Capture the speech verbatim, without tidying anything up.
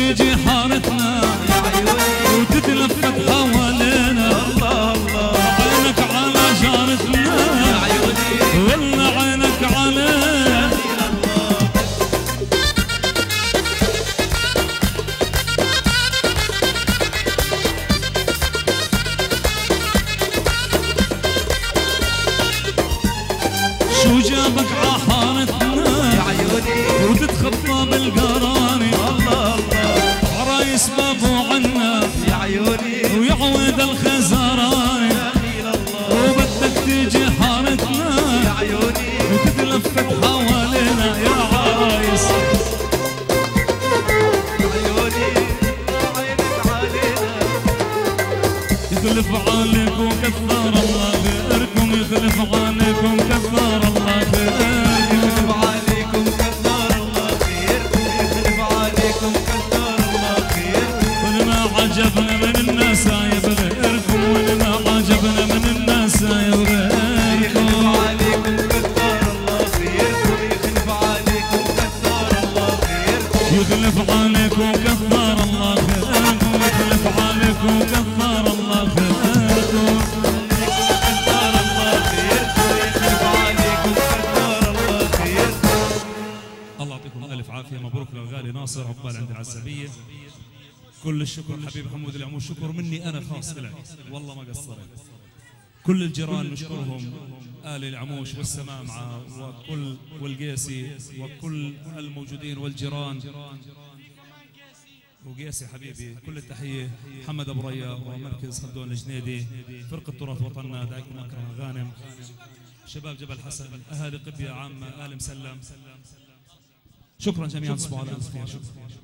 تيجي حارتنا وتتلفت حوالينا. الله الله عينك على جارتنا ولا عينك علينا. شو جابك عحارتنا وتتخطى بالقراني. الله الله عرايس بابو عنا يا عيوني ويعود الخزراني. وبدك تيجي حارتنا يا عيوني وتتلفت حوالينا يا عرايس. يا عيوني عينك علينا. يخلف عليكم كثر الله خيركم. يخلف عليكم كثر الله خيركم. يخلف عليكم كثر الله خيركم. يخلف عليكم كثر الله خيركم. ولما عجبنا من الناس يبغى غيركم. ولما عجبنا من الناس يبغى غيركم. يخلف عليكم كثر الله خيركم. يخلف عليكم كثر الله خيركم. يخلف عليكم كثر الله خيركم. يخلف عليكم كثر الله خيركم. الله يعطيكم الف عافيه. مبروك للغالي ناصر عقبال عند العزبيه. كل الشكر حبيب حمود العموش. شكر مني انا خاص لك والله ما قصرت. كل الجيران نشكرهم، آل العموش والسمامعة وكل والقيسي وكل الموجودين والجيران وقيسي حبيبي. كل التحية محمد أبو ريا ومركز خلدون الجنيدي، فرقة تراث وطننا، دايكم أكرم غانم، شباب جبل حسن، أهالي قبية عامة، آل مسلم. شكرا جميعا، تصبحوا على ألف خير. شكرا.